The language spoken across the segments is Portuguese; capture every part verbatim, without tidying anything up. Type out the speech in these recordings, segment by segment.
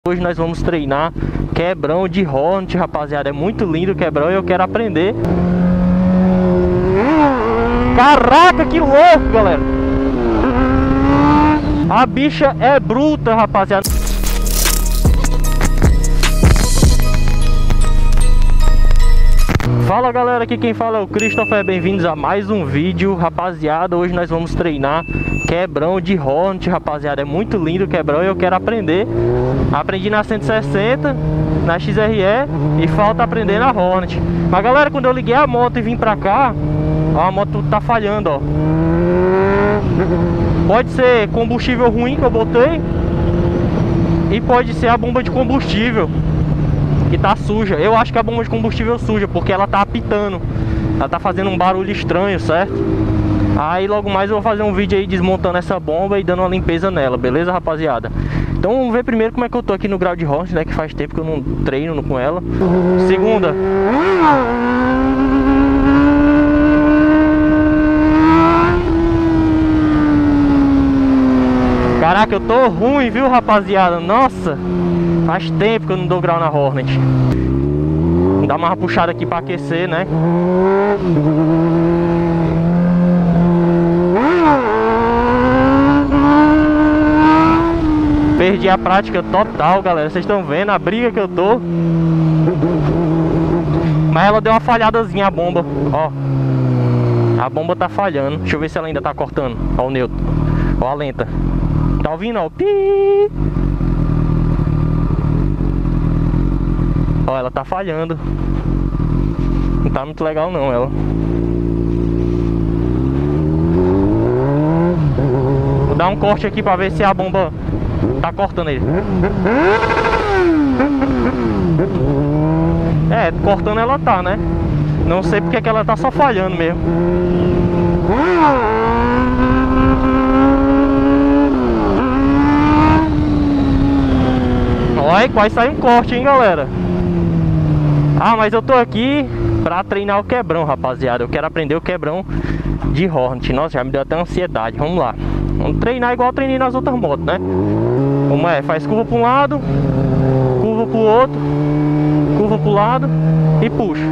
Hoje nós vamos treinar quebrão de Hornet, rapaziada. É muito lindo o quebrão e eu quero aprender. Caraca, que louco, galera. A bicha é bruta, rapaziada. Fala, galera, aqui quem fala é o Christopher. Bem-vindos a mais um vídeo, rapaziada. Hoje nós vamos treinar quebrão de Hornet, rapaziada. É muito lindo o quebrão e eu quero aprender. Aprendi na cento e sessenta, na X R E, e falta aprender na Hornet. Mas, galera, quando eu liguei a moto e vim pra cá, ó, a moto tá falhando, ó. Pode ser combustível ruim que eu botei, e pode ser a bomba de combustível que tá suja. Eu acho que a bomba de combustível suja, porque ela tá apitando. Ela tá fazendo um barulho estranho, certo? Aí logo mais eu vou fazer um vídeo aí desmontando essa bomba e dando uma limpeza nela, beleza, rapaziada? Então vamos ver primeiro como é que eu tô aqui no grau de Hornet, né? Que faz tempo que eu não treino com ela. Segunda. Caraca, eu tô ruim, viu, rapaziada? Nossa, faz tempo que eu não dou grau na Hornet. Vou dar uma puxada aqui pra aquecer, né? Perdi a prática total, galera. Vocês estão vendo a briga que eu tô. Mas ela deu uma falhadazinha, a bomba. Ó, a bomba tá falhando. Deixa eu ver se ela ainda tá cortando. Ó o neutro. Ó a lenta. Tá ouvindo, ó? Pi! Ó, ela tá falhando. Não tá muito legal não, ela. Vou dar um corte aqui pra ver se a bomba tá cortando ele. É, cortando ela tá, né? Não sei porque que ela tá só falhando mesmo. Olha, quase sai um corte, hein, galera. Ah, mas eu tô aqui pra treinar o quebrão, rapaziada. Eu quero aprender o quebrão de Hornet. Nossa, já me deu até ansiedade. Vamos lá. Vamos treinar igual eu treinei nas outras motos, né? Como é? Faz curva para um lado, curva pro outro, curva pro lado e puxa.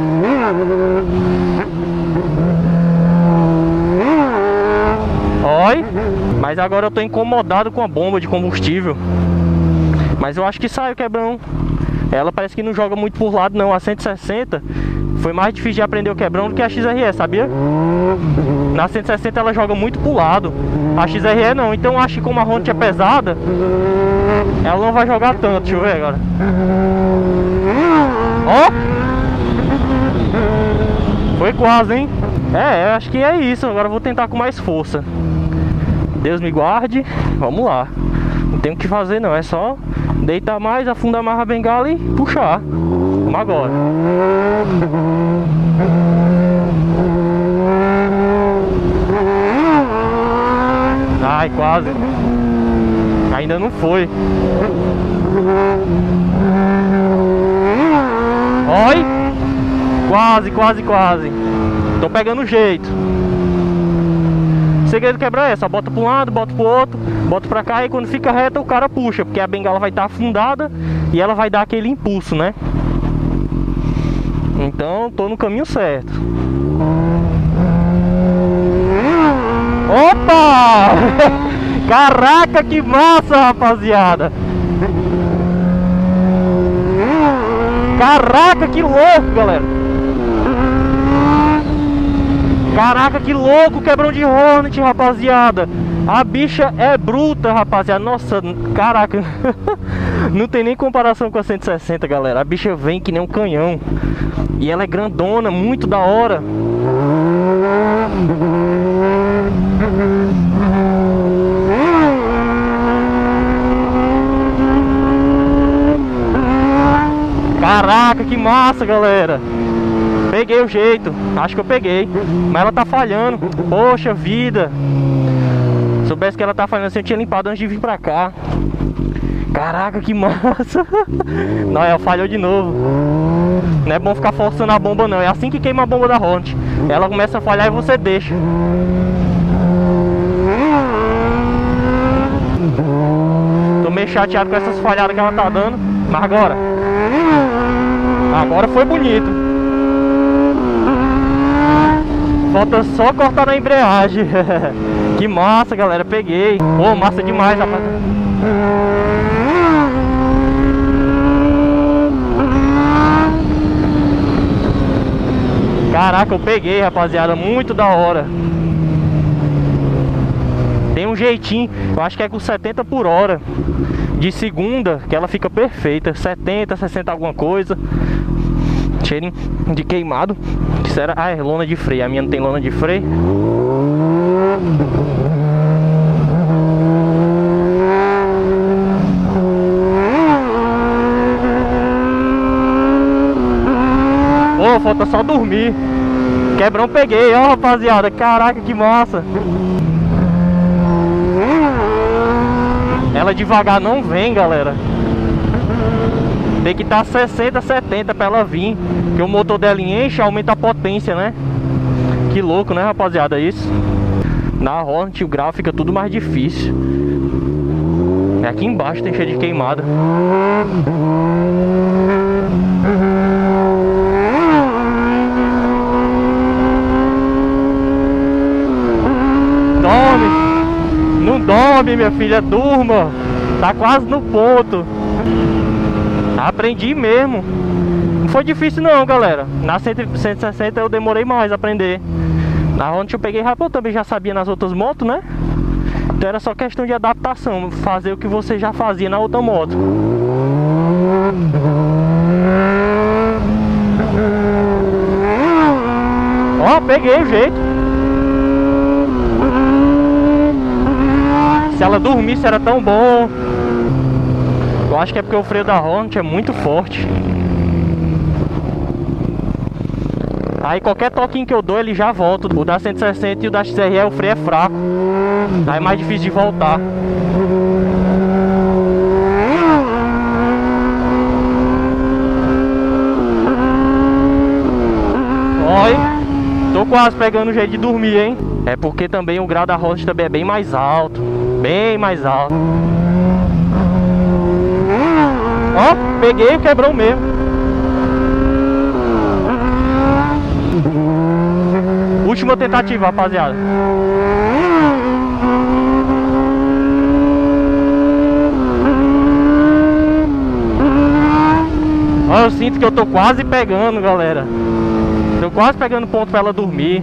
Olha, mas agora eu tô incomodado com a bomba de combustível. Mas eu acho que sai o quebrão. Ela parece que não joga muito por lado não. A cento e sessenta foi mais difícil de aprender o quebrão do que a X R E, sabia? Na cento e sessenta ela joga muito pro lado, a X R E não. Então eu acho que como a Hornet é pesada, ela não vai jogar tanto. Deixa eu ver agora. Ó! Foi quase, hein? É, eu acho que é isso. Agora eu vou tentar com mais força. Deus me guarde. Vamos lá. Não tem o que fazer não, é só deitar mais, afundar mais a bengala e puxar. Vamos agora. Ai, quase. Ainda não foi. Oi. Quase, quase, quase. Tô pegando o jeito. O segredo do quebrar é só bota para um lado, bota pro outro, bota pra cá, e quando fica reta o cara puxa, porque a bengala vai estar afundada e ela vai dar aquele impulso, né? Então tô no caminho certo. Opa! Caraca, que massa, rapaziada! Caraca, que louco, galera! Caraca, que louco, quebrão de Hornet, rapaziada. A bicha é bruta, rapaziada. Nossa, caraca. Não tem nem comparação com a cento e sessenta, galera. A bicha vem que nem um canhão. E ela é grandona, muito da hora. Caraca, que massa, galera. Peguei o jeito, acho que eu peguei. Mas ela tá falhando. Poxa vida. Se soubesse que ela tá falhando assim, eu tinha limpado antes de vir pra cá. Caraca, que massa. Não, ela falhou de novo. Não é bom ficar forçando a bomba não. É assim que queima a bomba da Hornet. Ela começa a falhar e você deixa. meio chateado com essas falhadas que ela tá dando. Mas agora Agora foi bonito. Falta só cortar na embreagem. Que massa, galera, peguei. Pô, massa demais, rapaz. Caraca, eu peguei, rapaziada, muito da hora. Tem um jeitinho, eu acho que é com setenta por hora de segunda, que ela fica perfeita. Setenta, sessenta alguma coisa. Cheirinho de queimado. Que será? Ah, é lona de freio. A minha não tem lona de freio. Pô, falta só dormir. Quebrão peguei, ó, rapaziada. Caraca, que massa. Ela devagar não vem, galera. Tem que estar sessenta, setenta pra ela vir. Porque o motor dela enche, aumenta a potência, né? Que louco, né, rapaziada, isso. Na Hornet o grau fica tudo mais difícil. É aqui embaixo, tem cheio de queimada. Dorme. Não dorme, minha filha, durma. Tá quase no ponto. Aprendi mesmo. Não foi difícil não, galera. Na cento e sessenta eu demorei mais a aprender. Na Honda eu peguei rápido, eu também já sabia nas outras motos, né? Então era só questão de adaptação, fazer o que você já fazia na outra moto. Ó, peguei o jeito. Se ela dormisse era tão bom. Eu acho que é porque o freio da Hornet é muito forte. Aí qualquer toquinho que eu dou ele já volta. O da cento e sessenta e o da X R E o freio é fraco. Aí é mais difícil de voltar. Olha, tô quase pegando o jeito de dormir, hein. É porque também o grau da Hornet também é bem mais alto. Bem mais alto. Ó, peguei e quebrou mesmo. Última tentativa, rapaziada. Ó, eu sinto que eu tô quase pegando, galera. Tô quase pegando ponto pra ela dormir.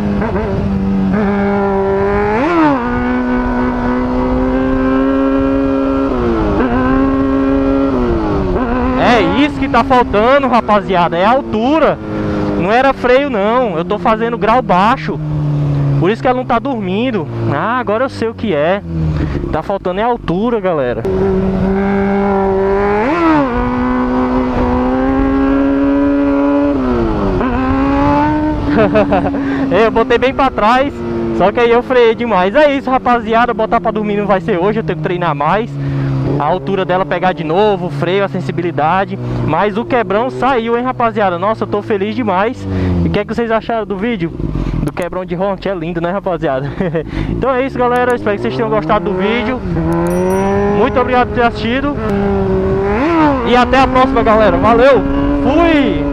É isso que tá faltando, rapaziada. É a altura. Não era freio não. Eu tô fazendo grau baixo. Por isso que ela não tá dormindo. Ah, agora eu sei o que é. Tá faltando é a altura, galera. Eu botei bem pra trás. Só que aí eu freiei demais. É isso, rapaziada. Botar pra dormir não vai ser hoje. Eu tenho que treinar mais. A altura dela pegar de novo, o freio, a sensibilidade. Mas o quebrão saiu, hein, rapaziada. Nossa, eu tô feliz demais. E o que é que vocês acharam do vídeo? Do quebrão de Hornet, é lindo, né, rapaziada? Então é isso, galera. Espero que vocês tenham gostado do vídeo. Muito obrigado por ter assistido. E até a próxima, galera. Valeu! Fui!